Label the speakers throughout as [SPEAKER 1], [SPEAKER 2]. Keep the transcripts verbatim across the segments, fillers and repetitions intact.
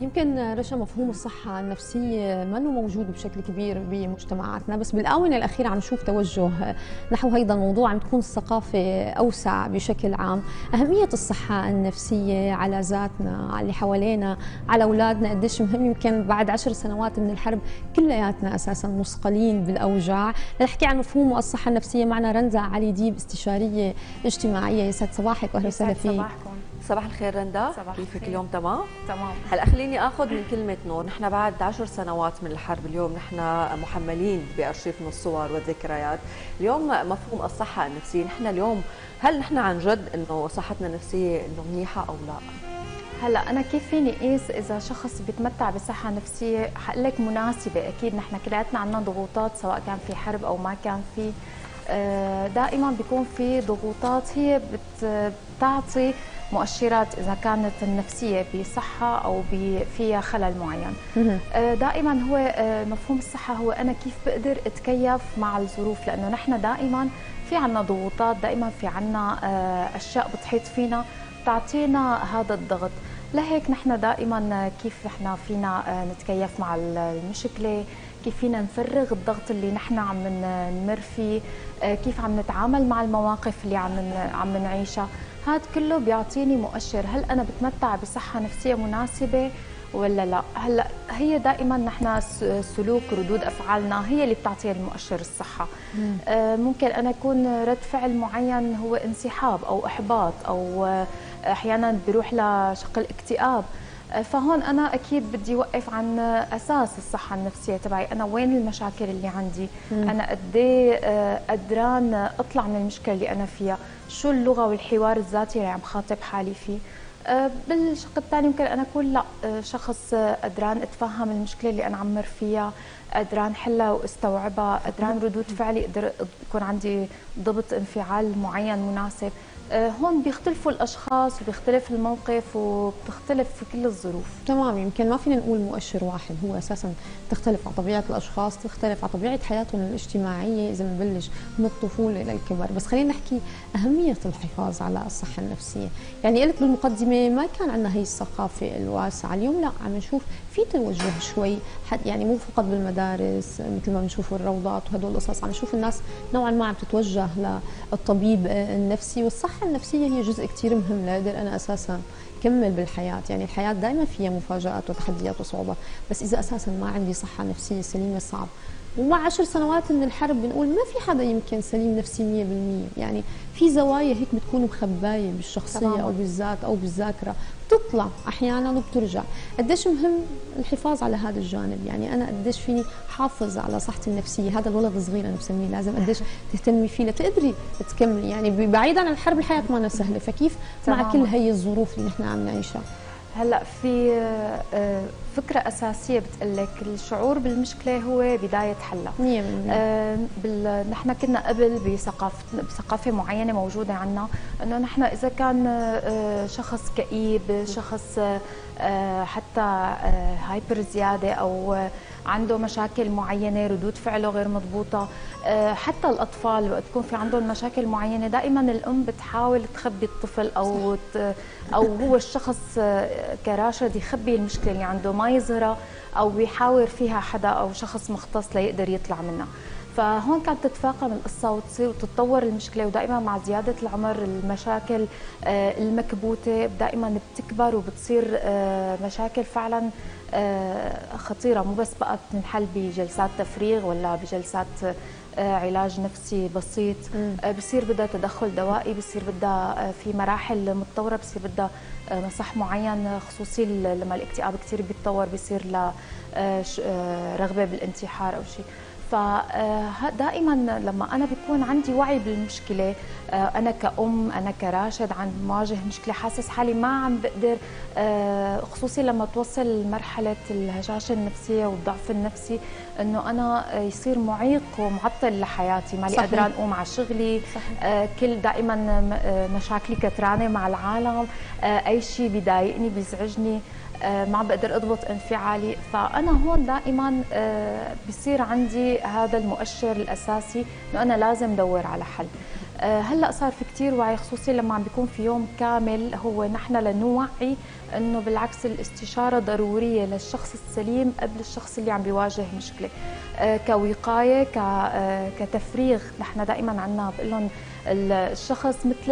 [SPEAKER 1] يمكن رشا مفهوم الصحة النفسية ما انه موجود بشكل كبير بمجتمعاتنا، بس بالآونة الأخيرة عم نشوف توجه نحو هيدا الموضوع، عم تكون الثقافة أوسع بشكل عام. أهمية الصحة النفسية على ذاتنا، على اللي حوالينا، على أولادنا قديش مهم. يمكن بعد عشر سنوات من الحرب كلياتنا أساسا مثقلين بالأوجاع. لنحكي عن مفهوم الصحة النفسية معنا رندا علي ديب، استشارية اجتماعية. يسعد صباحك وأهلا وسهلا فيك.
[SPEAKER 2] صباحكم.
[SPEAKER 3] صباح الخير رندا،
[SPEAKER 2] صباح
[SPEAKER 3] كيفك
[SPEAKER 2] الخير.
[SPEAKER 3] اليوم؟ تمام
[SPEAKER 2] تمام.
[SPEAKER 3] هلا خليني اخذ من كلمه نور. نحن بعد عشر سنوات من الحرب اليوم نحن محملين بارشيف من الصور والذكريات. اليوم مفهوم الصحه النفسيه، نحن اليوم هل نحن عن جد انه صحتنا النفسيه انه منيحه او لا؟
[SPEAKER 2] هلا انا كيف فيني قيس اذا شخص بيتمتع بصحه نفسيه؟ حقول لك مناسبه. اكيد نحن كلياتنا عندنا ضغوطات، سواء كان في حرب او ما كان في. دائما بيكون في ضغوطات هي بتعطي مؤشرات اذا كانت النفسيه بصحه او فيها خلل معين. دائما هو مفهوم الصحه هو انا كيف بقدر اتكيف مع الظروف، لانه نحن دائما في عنا ضغوطات، دائما في عنا اشياء بتحيط فينا بتعطينا هذا الضغط. لهيك نحن دائما كيف نحن فينا نتكيف مع المشكله، كيف فينا نفرغ الضغط اللي نحن عم نمر فيه، كيف عم نتعامل مع المواقف اللي عم عم نعيشها. هذا كله بيعطيني مؤشر هل انا بتمتع بصحه نفسيه مناسبه ولا لا. هلا هي دائما نحن سلوك ردود افعالنا هي اللي بتعطي المؤشر الصحه. آه ممكن انا يكون رد فعل معين هو انسحاب او احباط، او احيانا بيروح لشكل اكتئاب. فهون انا اكيد بدي اوقف عن اساس الصحه النفسيه تبعي، انا وين المشاكل اللي عندي؟ مم. انا قد ايه قدران اطلع من المشكله اللي انا فيها؟ شو اللغه والحوار الذاتي اللي عم خاطب حالي فيه؟ بالشق الثاني ممكن انا اكون لا شخص قدران اتفهم المشكله اللي انا عم مر فيها، قدران حلها واستوعبها، قدران ردود فعلي اقدر يكون عندي ضبط انفعال معين مناسب. هون بيختلفوا الاشخاص وبيختلف الموقف وبتختلف في كل الظروف.
[SPEAKER 1] تمام. يمكن ما فينا نقول مؤشر واحد، هو اساسا تختلف على طبيعه الاشخاص، تختلف على طبيعه حياتهم الاجتماعيه اذا بنبلش من الطفوله للكبر. بس خلينا نحكي اهميه الحفاظ على الصحه النفسيه. يعني قلت بالمقدمه ما كان عندنا هي الثقافه الواسعه، اليوم لا عم نشوف في توجه شوي، يعني مو فقط بالمدارس مثل ما بنشوف الروضات وهدول القصص، عم نشوف الناس نوعا ما عم تتوجه للطبيب النفسي. والصحه النفسيه هي جزء كثير مهم لاقدر انا اساسا كمل بالحياه. يعني الحياه دائما فيها مفاجات وتحديات وصعوبات، بس اذا اساسا ما عندي صحه نفسيه سليمه صعب. ومع عشر سنوات من الحرب بنقول ما في حدا يمكن سليم نفسي مية بالمية، يعني في زوايا هيك بتكون مخبايه بالشخصيه او بالذات او بالذاكره، بتطلع احيانا وبترجع. قديش مهم الحفاظ على هذا الجانب، يعني انا قديش فيني حافظ على صحتي النفسيه. هذا الولد الصغير انا بسميه لازم قديش تهتمي فيه لتقدري تكملي، يعني بعيدا عن الحرب الحياه ما سهله، فكيف مع كل هي الظروف اللي نحن عم نعيشها؟
[SPEAKER 2] هلا في فكرة أساسية بتقلك الشعور بالمشكلة هو بداية حلها.
[SPEAKER 1] مية بالمية.
[SPEAKER 2] آه بال... نحن كنا قبل بثقافة بثقافة معينة موجودة عنا، إنه نحن إذا كان آه شخص كئيب، شخص آه حتى آه هايبر زيادة، أو آه عنده مشاكل معينة، ردود فعله غير مضبوطة. آه حتى الأطفال وقت تكون في عندهم مشاكل معينة دائما الأم بتحاول تخبي الطفل، أو ت... أو هو الشخص كراشد يخبي المشكلة اللي عنده ما يظهرها، أو يحاور فيها حدا أو شخص مختص ليقدر يطلع منها. فهون كانت تتفاقم القصة وتصير وتتطور المشكلة، ودائما مع زيادة العمر المشاكل المكبوتة دائما بتكبر وبتصير مشاكل فعلا خطيرة، مو بس بقى بتنحل بجلسات تفريغ ولا بجلسات علاج نفسي بسيط. بصير بدها تدخل دوائي، بصير بدها في مراحل متطورة، بصير بدها نصح معين خصوصي لما الاكتئاب كثير بيتطور، بصير رغبة بالانتحار أو شيء. فدائما لما انا بيكون عندي وعي بالمشكله، انا كأم، انا كراشد عم بواجه مشكله، حاسس حالي ما عم بقدر، خصوصي لما توصل مرحله الهشاشه النفسيه والضعف النفسي، انه انا يصير معيق ومعطل لحياتي، مالي قدران اقوم على شغلي. صحيح. كل دائما مشاكلي كترانه مع العالم، اي شيء بيضايقني بيزعجني، ما بقدر اضبط انفعالي. فانا هون دائما بصير عندي هذا المؤشر الاساسي انه انا لازم ادور على حل. هلا صار في كثير كثير وعي، خصوصي لما عم بيكون في يوم كامل هو نحن لنوعي انه بالعكس الاستشاره ضروريه للشخص السليم قبل الشخص اللي عم بيواجه مشكله. آه كوقايه ك آه كتفريغ، نحن دائما عندنا بقول لهم الشخص مثل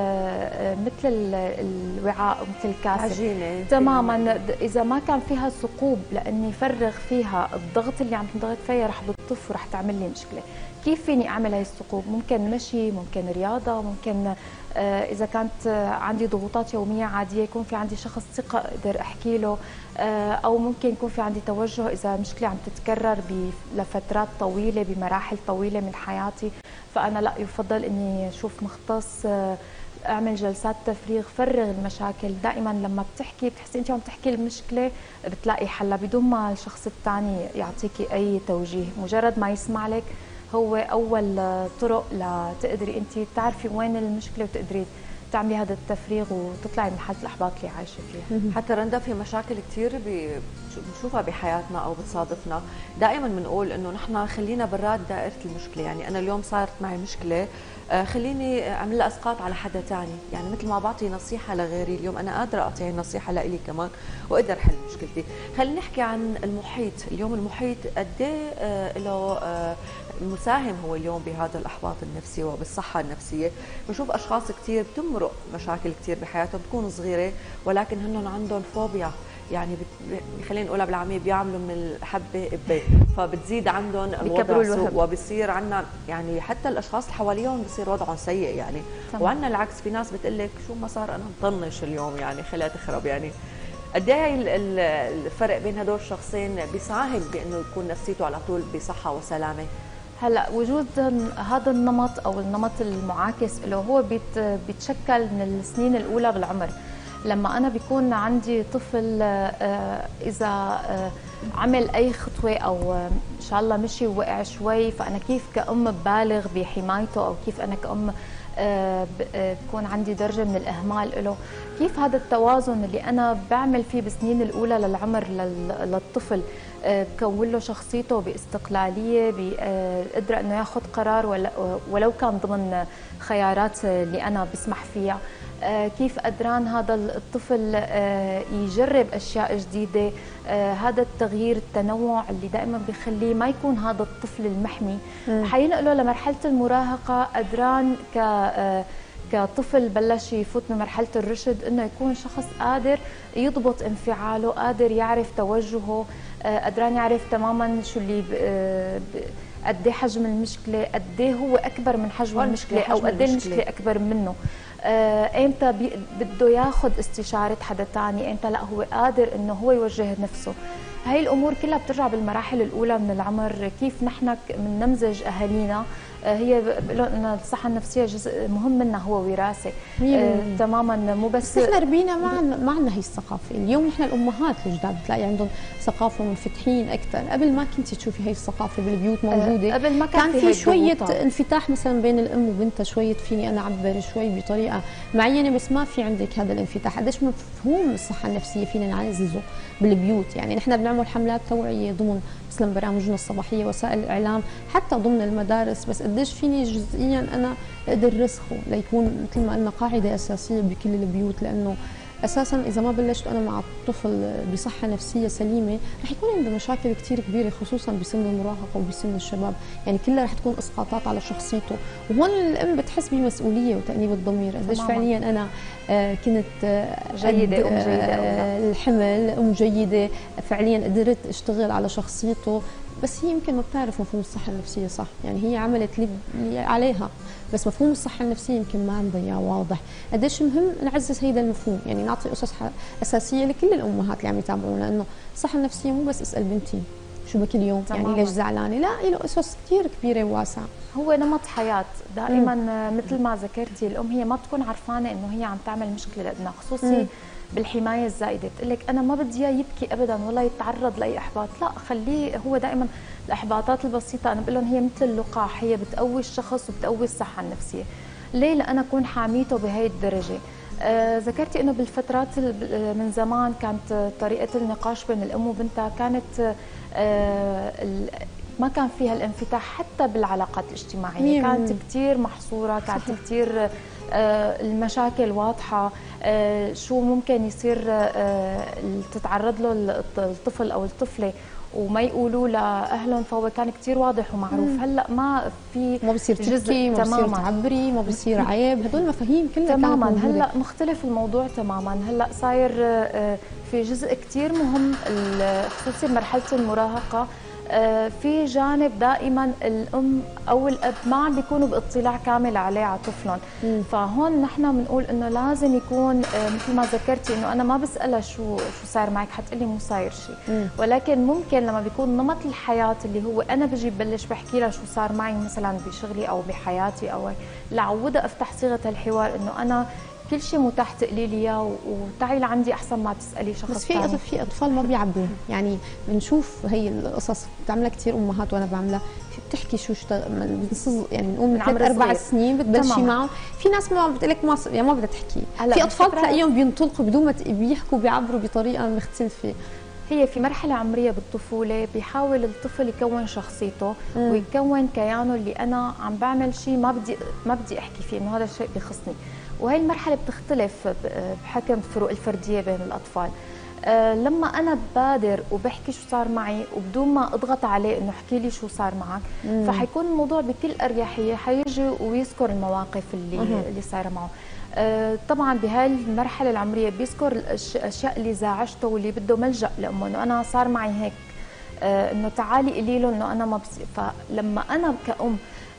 [SPEAKER 2] ال مثل ال الوعاء مثل الكاسه
[SPEAKER 3] عجينه
[SPEAKER 2] تماما، اذا ما كان فيها ثقوب لاني يفرغ فيها الضغط اللي عم تنضغط فيها رح بتطف ورح تعمل لي مشكله. كيف فيني اعمل هاي الثقوب؟ ممكن مشي، ممكن رياضه، ممكن آه اذا كانت عندي ضغوطات يوميه عاديه يكون في عندي شخص ثقه اقدر احكي له، آه او ممكن يكون في عندي توجه اذا مشكله عم تتكرر لفترات طويله بمراحل طويله من حياتي، فانا لا يفضل اني اشوف مختص، آه اعمل جلسات تفريغ، فرغ المشاكل. دائما لما بتحكي بتحسي انت عم تحكي المشكله بتلاقي حلها بدون ما الشخص الثاني يعطيكي اي توجيه، مجرد ما يسمع لك هو اول طرق لتقدري انت تعرفي وين المشكله وتقدري تعملي هذا التفريغ وتطلعي من حاله الاحباط اللي عايشه فيها.
[SPEAKER 3] حتى رندا في مشاكل كثير بنشوفها بحياتنا او بتصادفنا، دائما بنقول انه نحن خلينا برات دائره المشكله، يعني انا اليوم صارت معي مشكله خليني اعمل لها اسقاط على حدا ثاني، يعني مثل ما بعطي نصيحه لغيري اليوم انا قادره اعطي النصيحه لإلي كمان واقدر احل مشكلتي. خلينا نحكي عن المحيط، اليوم المحيط قد ايه له مساهم هو اليوم بهذا الاحباط النفسي وبالصحه النفسيه. بنشوف اشخاص كثير بتمرق مشاكل كثير بحياتهم بتكون صغيره ولكن هن عندهم فوبيا، يعني خلينا نقولها بالعاميه بيعملوا من الحبه قبه، فبتزيد عندهم الوضع سوء وبصير عندنا يعني حتى الاشخاص اللي حواليهم بصير وضعهم سيء يعني. وعندنا العكس، في ناس بتقول لك شو ما صار انا مطنش اليوم يعني خليها تخرب يعني. قد ايه الفرق بين هدول الشخصين بيساهم بانه يكون نفسيته على طول بصحه وسلامه؟
[SPEAKER 2] هلا وجود هذا النمط او النمط المعاكس له هو بيت بيتشكل من السنين الاولى بالعمر. لما انا بيكون عندي طفل اذا عمل اي خطوه او ان شاء الله مشي ووقع شوي، فانا كيف كأم ببالغ بحمايته او كيف انا كأم بكون عندي درجه من الاهمال له. كيف هذا التوازن اللي انا بعمل فيه بالسنين الاولى للعمر للطفل بكون له شخصيته باستقلاليه، بقدره انه ياخذ قرار ولو كان ضمن خيارات اللي انا بسمح فيها. كيف قدران هذا الطفل يجرب اشياء جديده، هذا التغيير التنوع اللي دائما بيخليه ما يكون هذا الطفل المحمي. حينقله لمرحله المراهقه قدران ك كطفل بلش يفوت من مرحله الرشد انه يكون شخص قادر يضبط انفعاله، قادر يعرف توجهه، قدران يعرف تماما شو اللي قد ايه حجم المشكله، قد ايه هو اكبر من حجم المشكله او قد ايه المشكله اكبر منه. ايمتى بده ياخذ استشاره حدا ثاني، ايمتى لا هو قادر انه هو يوجه نفسه. هاي الامور كلها بترجع بالمراحل الاولى من العمر. كيف نحن من نمزج اهالينا، هي بقولوا ان الصحه النفسيه جزء مهم منها، هو وراثه آه تماما، مو بس
[SPEAKER 1] احنا ربينا ما ما عندنا هي الثقافه. اليوم نحن الامهات الجداد بتلاقي عندهم ثقافه منفتحين اكثر. قبل ما كنتي تشوفي هي الثقافه بالبيوت موجوده،
[SPEAKER 2] آه قبل ما كان,
[SPEAKER 1] كان في شويه انفتاح مثلا بين الام وبنتها، شويه فيني انا اعبر شوي بطريقه معينه، بس ما في عندك هذا الانفتاح. قديش مفهوم الصحه النفسيه فينا نعززه بالبيوت، يعني نحن بنعمل حملات توعيه ضمن مثلا برامجنا الصباحيه، وسائل الاعلام، حتى ضمن المدارس، بس قديش فيني جزئيا انا اقدر رسخه ليكون مثل ما قلنا قاعده اساسيه بكل البيوت. لانه اساسا اذا ما بلشت انا مع الطفل بصحه نفسيه سليمه رح يكون عنده مشاكل كثير كبيره، خصوصا بسن المراهقه وبسن الشباب، يعني كلها رح تكون اسقاطات على شخصيته. وهون الام بتحس بمسؤوليه وتانيب الضمير، قديش فعليا انا كنت
[SPEAKER 2] جيده ام جيده
[SPEAKER 1] الحمل، ام جيده، فعليا قدرت اشتغل على شخصيته. بس هي يمكن ما بتعرف مفهوم الصحه النفسيه صح، يعني هي عملت اللي عليها، بس مفهوم الصحه النفسيه يمكن ما عندها اياه واضح. قديش مهم نعزز هيدا المفهوم، يعني نعطي اسس اساسيه لكل الامهات اللي عم يتابعونا، انه الصحه النفسيه مو بس اسال بنتي شو بك اليوم، يعني ليش زعلانه، لا، له اسس كثير كبيره وواسعه.
[SPEAKER 2] هو نمط حياه دائما. مم. مثل ما ذكرتي، الام هي ما بتكون عرفانه انه هي عم تعمل مشكله لابنها، خصوصي مم. بالحمايه الزائده. بتقول لك انا ما بدي اياه يبكي ابدا ولا يتعرض لاي احباط، لا خليه. هو دائما الاحباطات البسيطه انا بقول لهم هي مثل اللقاح، هي بتقوي الشخص وبتقوي الصحه النفسيه. ليه؟ لأنا اكون حاميته بهي الدرجه. آه ذكرتي انه بالفترات من زمان كانت طريقه النقاش بين الام وبنتها كانت آه ما كان فيها الانفتاح حتى بالعلاقات الاجتماعيه، كانت كثير محصوره، كانت كثير المشاكل واضحه، شو ممكن يصير تتعرض له الطفل او الطفله وما يقولوا لاهلهم، فهو كان كثير واضح ومعروف. مم. هلا ما في
[SPEAKER 1] ما بصير تحكي، ما بصير تعبري، ما بصير عيب، هدول مفاهيم كلها
[SPEAKER 2] تماما. هلا مختلف الموضوع تماما، هلا صاير في جزء كثير مهم خصوصي بمرحله المراهقه، في جانب دائما الام او الاب ما عم بيكونوا باطلاع كامل عليه على طفلهم. فهون نحن بنقول انه لازم يكون مثل ما ذكرتي انه انا ما بسالها شو شو صار معك، حتقلي مو صاير شيء، ولكن ممكن لما بيكون نمط الحياه اللي هو انا بجي ببلش بحكي لها شو صار معي مثلا بشغلي او بحياتي، او لعودها افتح صيغه الحوار انه انا كل شيء متاح تقولي لي اياه وتعي لعندي احسن ما تسالي شخص.
[SPEAKER 1] بس في في اطفال ما بيعبروا، يعني بنشوف هي القصص بتعملها كثير امهات وانا بعملها، بتحكي شو اشتغل يعني بنقول من ثلاث اربع سنين بتبلشي معهم، في ناس ما بتقول لك ما يعني ما بدها تحكي، في اطفال تلاقيهم بينطلقوا بدون ما بيحكوا بيعبروا بطريقه مختلفه.
[SPEAKER 2] هي في مرحلة عمرية بالطفولة بيحاول الطفل يكون شخصيته مم. ويكون كيانه اللي أنا عم بعمل شيء ما بدي ما بدي أحكي فيه إنه هذا الشيء بيخصني، وهي المرحلة بتختلف بحكم الفروق الفردية بين الأطفال. أه لما أنا بادر وبحكي شو صار معي وبدون ما أضغط عليه إنه احكي لي شو صار معك، مم. فحيكون الموضوع بكل أريحية، حيجي ويذكر المواقف اللي مم. اللي صايرة معه. أه طبعا بهاي المرحله العمريه بيذكر الاشياء اللي زعجته واللي بده ملجا لامه، انه انا صار معي هيك، أه انه تعالي قولي له انه انا ما بصير. فلما انا كأم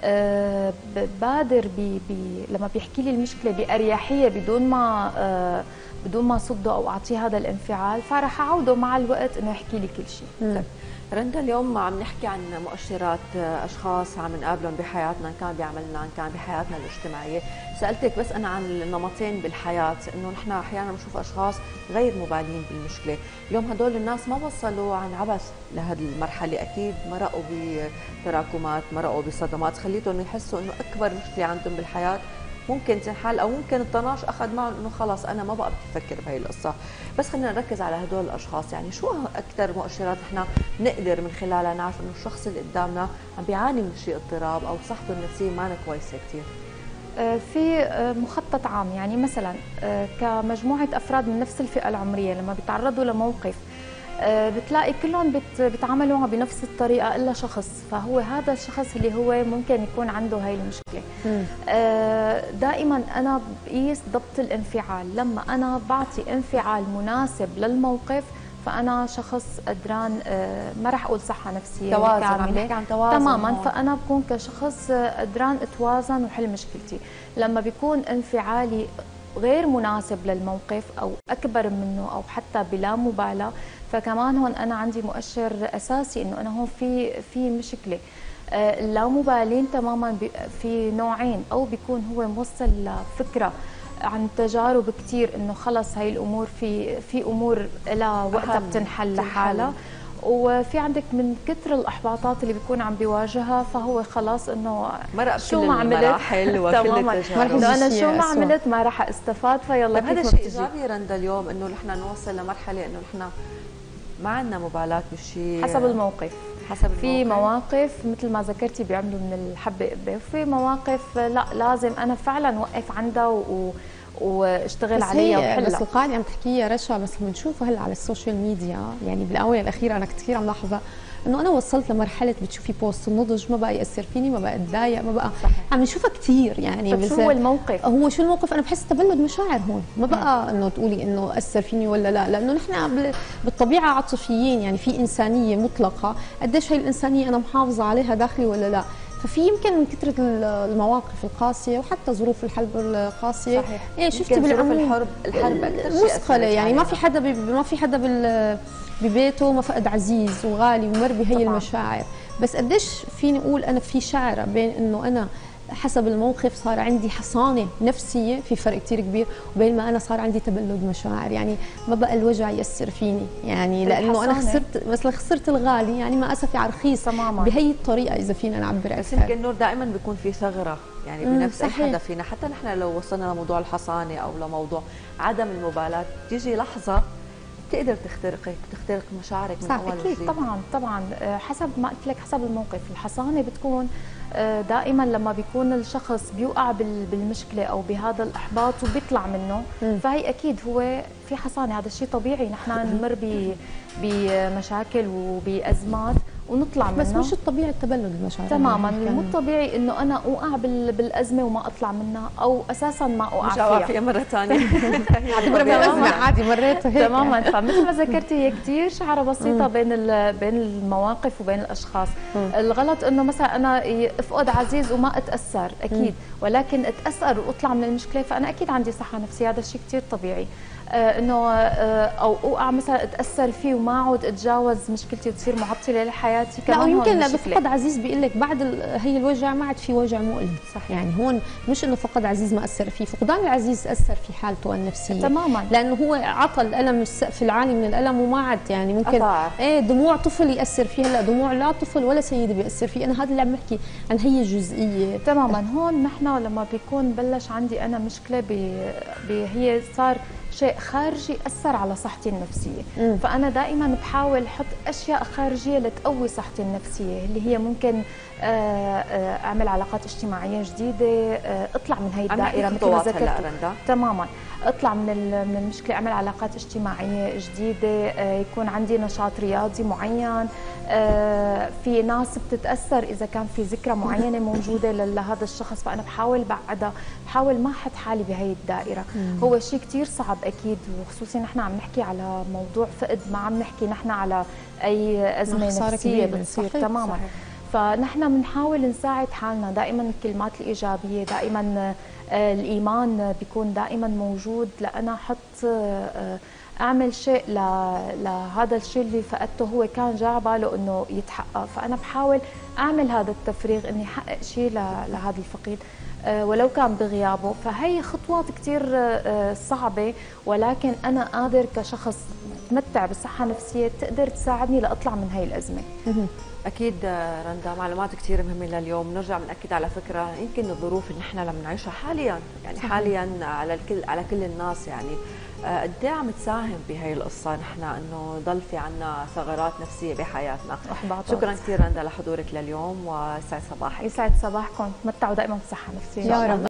[SPEAKER 2] أه بادر بي بي لما بيحكي لي المشكله باريحيه بدون ما أه بدون ما صده او اعطيه هذا الانفعال، فراح اعوده مع الوقت انه يحكي لي كل شيء.
[SPEAKER 3] رندا، اليوم عم نحكي عن مؤشرات اشخاص عم نقابلهم بحياتنا، ان كان بعملنا ان كان بحياتنا الاجتماعيه، سالتك بس انا عن النمطين بالحياه، انه نحن احيانا بنشوف اشخاص غير مبالين بالمشكله، اليوم هدول الناس ما وصلوا عن عبث لهذه المرحله، اكيد مرقوا بتراكمات، مرقوا بصدمات خليتهم يحسوا انه اكبر مشكله عندهم بالحياه ممكن تنحل، او ممكن الطناش اخذ معهم انه خلص انا ما بقى بدي افكر بهي القصه. بس خلينا نركز على هدول الاشخاص، يعني شو اكثر مؤشرات احنا نقدر من خلالها نعرف انه الشخص اللي قدامنا عم بيعاني من شيء اضطراب او صحته النفسيه ما كويسه كثير؟
[SPEAKER 2] في مخطط عام، يعني مثلا كمجموعه افراد من نفس الفئه العمريه لما بيتعرضوا لموقف بتلاقي كلهم بيتعاملوا معه بنفس الطريقه الا شخص، فهو هذا الشخص اللي هو ممكن يكون عنده هاي المشكله. دائما انا بقيس ضبط الانفعال، لما انا بعطي انفعال مناسب للموقف فانا شخص قدران، ما راح اقول صحه نفسيه
[SPEAKER 3] توازن، عم نحكي عن توازن
[SPEAKER 2] تماما، فانا بكون كشخص قدران اتوازن وحل مشكلتي. لما بيكون انفعالي غير مناسب للموقف او اكبر منه او حتى بلا مبالاه، فكمان هون انا عندي مؤشر اساسي انه انا هون في في مشكله. اللامبالين تماما في نوعين، او بيكون هو موصل لفكره عن تجارب كثير انه خلص هاي الامور في في امور لها وقتها بتنحل لحالها، وفي عندك من كثر الاحباطات اللي بيكون عم بيواجهها فهو خلاص انه
[SPEAKER 3] شو ما عملت
[SPEAKER 2] المراحل وكل التجارب، انه انا شو ما عملت ما راح استفاد، فيلا
[SPEAKER 3] هذا شيء ايجابي رندا اليوم انه نحن نوصل لمرحله انه نحن ما عندنا مبالاه بشيء
[SPEAKER 2] حسب الموقف.
[SPEAKER 3] حسب الموقف.
[SPEAKER 2] في مواقف مثل ما ذكرتي بيعملوا من الحبه قبه، وفي مواقف لا لازم انا فعلا وقف عندها و واشتغل عليها وحلها.
[SPEAKER 1] بس القاعده عم تحكيها رشا، بس بنشوفها هلا على السوشيال ميديا، يعني بالاونه الاخيره انا كثير عم لاحظها انه انا وصلت لمرحله بتشوفي بوست النضج ما بقى ياثر فيني، ما بقى اتضايق، ما بقى صحيح. عم نشوفها كثير يعني.
[SPEAKER 2] طيب شو هو الموقف؟
[SPEAKER 1] هو شو الموقف؟ انا بحس تبلد مشاعر هون، ما بقى انه تقولي انه اثر فيني ولا لا، لانه نحن بالطبيعه عاطفيين، يعني في انسانيه مطلقه، قديش هي الانسانيه انا محافظه عليها داخلي ولا لا. ففي يمكن من كثره المواقف القاسيه وحتى ظروف الحرب القاسيه،
[SPEAKER 3] صحيح.
[SPEAKER 1] يعني شفتي بالعموم
[SPEAKER 3] الحرب الحرب اكثر شيء
[SPEAKER 1] مثقله، يعني ما في حدا ما في حدا بال ببيته ما فقد عزيز وغالي ومر بهي طبعا. المشاعر، بس قديش فيني اقول انا في شعره بين انه انا حسب الموقف صار عندي حصانه نفسيه، في فرق كثير كبير، وبين ما انا صار عندي تبلد مشاعر، يعني ما بقى الوجع ياثر فيني، يعني لانه انا خسرت مثلا خسرت الغالي، يعني ما اسفي على رخيص تماما بهي الطريقه اذا فينا نعبر
[SPEAKER 3] بس يمكن نور دائما بيكون في ثغره يعني بنفس اي حدا فينا، حتى نحن لو وصلنا لموضوع الحصانه او لموضوع عدم المبالاه، تيجي لحظه بتقدر تخترقك، تخترق مشاعرك من اول
[SPEAKER 2] اكيد
[SPEAKER 3] وجديد.
[SPEAKER 2] طبعا طبعا حسب ما قلت لك، حسب الموقف. الحصانه بتكون دائما لما بيكون الشخص بيوقع بالمشكله او بهذا الاحباط وبيطلع منه، م. فهي اكيد هو في حصانه. هذا الشيء طبيعي، نحن نمر بمشاكل وبازمات ونطلع منه،
[SPEAKER 1] بس مش الطبيعي التبلد المشاعر
[SPEAKER 2] تماما. مو الطبيعي انه انا اوقع بالازمه وما اطلع منها، او اساسا ما اوقع
[SPEAKER 3] فيها مش فيها مره ثانيه.
[SPEAKER 1] اعتبرها بالازمه عادي مريتها هيك
[SPEAKER 2] تماما. فمثل ما ذكرتي هي كثير شعره بسيطه بين بين المواقف وبين الاشخاص. مم. الغلط انه مثلا انا افقد عزيز وما اتاثر اكيد، مم. ولكن اتاثر واطلع من المشكله، فانا اكيد عندي صحه نفسيه. هذا الشيء كثير طبيعي. آه انه آه او اوقع مثلا اتاثر فيه وما اعود اتجاوز مشكلتي وتصير معطله لحياتي كمان.
[SPEAKER 1] لا يمكن بفقد عزيز بيقول لك بعد هي الوجع ما عاد في وجع مؤلم. صح. يعني هون مش انه فقد عزيز ما اثر فيه، فقدان العزيز اثر في حالته النفسيه
[SPEAKER 2] تماما،
[SPEAKER 1] لانه هو عطى الالم السقف العالي من الالم وما عاد يعني ممكن أطاع. ايه دموع طفل ياثر فيه، هلا دموع لا طفل ولا سيده بياثر فيه. انا هذا اللي عم بحكي عن هي الجزئيه
[SPEAKER 2] تماما. هون نحن لما بيكون بلش عندي انا مشكله ب هي صار شيء خارجي اثر على صحتي النفسيه، مم. فانا دائما بحاول احط اشياء خارجيه لتقوي صحتي النفسيه، اللي هي ممكن اعمل علاقات اجتماعيه جديده، اطلع من هي الدائره مثل ما ذكرت تماما. اطلع من من المشكله، اعمل علاقات اجتماعيه جديده، يكون عندي نشاط رياضي معين. في ناس بتتاثر اذا كان في ذكرى معينه موجوده لهذا الشخص، فانا بحاول بعدها، بحاول ما احط حالي بهي الدائره. مم. هو شيء كثير صعب اكيد، وخصوصي نحن عم نحكي على موضوع فقد، ما عم نحكي نحن على اي ازمه نفسيه بتصير. صحيح. تماما. صحيح. فنحن بنحاول نساعد حالنا دائما، الكلمات الايجابيه دائما، الايمان بيكون دائما موجود، لانا احط اعمل شيء لهذا الشيء اللي فقدته هو كان جاء باله انه يتحقق، فانا بحاول اعمل هذا التفريغ اني احقق شيء لهذا الفقيد ولو كان بغيابه. فهي خطوات كثير صعبه، ولكن انا قادر كشخص متمتع بصحه نفسيه تقدر تساعدني لاطلع من هي الازمه.
[SPEAKER 3] اكيد رندا، معلومات كثير مهمه لليوم. نرجع بنأكد على فكره، يمكن الظروف اللي نحن عم نعيشها حاليا، يعني حاليا على الكل على كل الناس، يعني قد ايه عم تساهم بهي القصه نحن انه ضل في عنا ثغرات نفسيه بحياتنا. شكرا كثير رندا لحضورك لليوم، ويسعد صباحك.
[SPEAKER 2] يسعد صباحكم، تمتعوا دائما بصحه نفسيه
[SPEAKER 1] يا رب.